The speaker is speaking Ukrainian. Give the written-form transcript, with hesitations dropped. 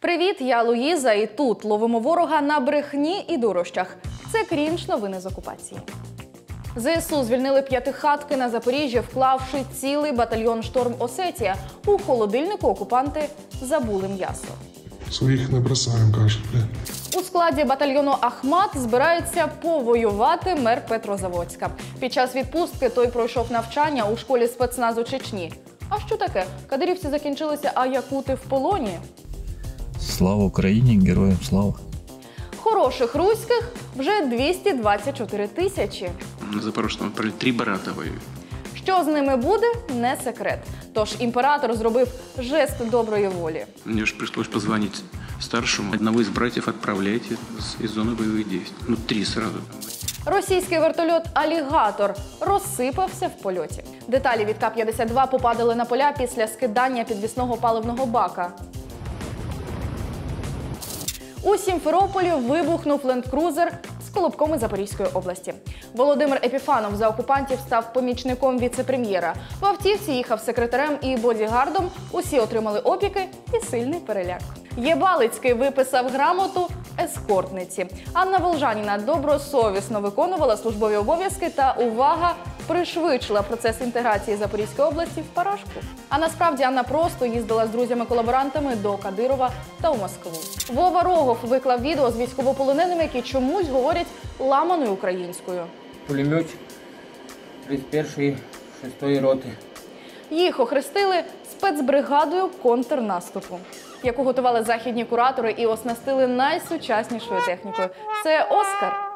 Привіт, я Луїза, і тут ловимо ворога на брехні і дурощах. Це крінж новини з окупації. ЗСУ звільнили п'ятихатки на Запоріжжі, вклавши цілий батальйон «Шторм Осетія». У холодильнику окупанти забули м'ясо. Своїх не бросаємо, кажуть. У складі батальйону «Ахмат» збирається повоювати мер Петрозаводська. Під час відпустки той пройшов навчання у школі спецназу Чечні. А що таке? Кадирівці закінчилися, а якути в полоні? Слава Україні, героям слава! Хороших руських вже 224 тисячі. На Запорожному 3 барата воюють. Що з ними буде – не секрет. Тож імператор зробив жест доброї волі. Мені ж прийшлось позвонити старшому. Одного із братів відправляйте із зони бойових дій. 3 сразу. Російський вертольот «Алігатор» розсипався в польоті. Деталі від К-52 попадали на поля після скидання підвісного паливного бака. У Сімферополі вибухнув ленд-крузер з колобком із Запорізької області. Володимир Епіфанов за окупантів став помічником віце-прем'єра. В автівці їхав секретарем і бодігардом, усі отримали опіки і сильний переляк. Єбалицький виписав грамоту ескортниці. Анна Волжаніна добросовісно виконувала службові обов'язки та, увага, пришвидшила процес інтеграції Запорізької області в Парашку. А насправді Анна просто їздила з друзями-колаборантами до Кадирова та у Москву. Вова Рогов виклав відео з військовополоненими, які чомусь говорять ламаною українською. Пулеметчик 31-ї 6-ї роти. Їх охрестили спецбригадою контрнаступу, яку готували західні куратори і оснастили найсучаснішою технікою. Це «Оскар».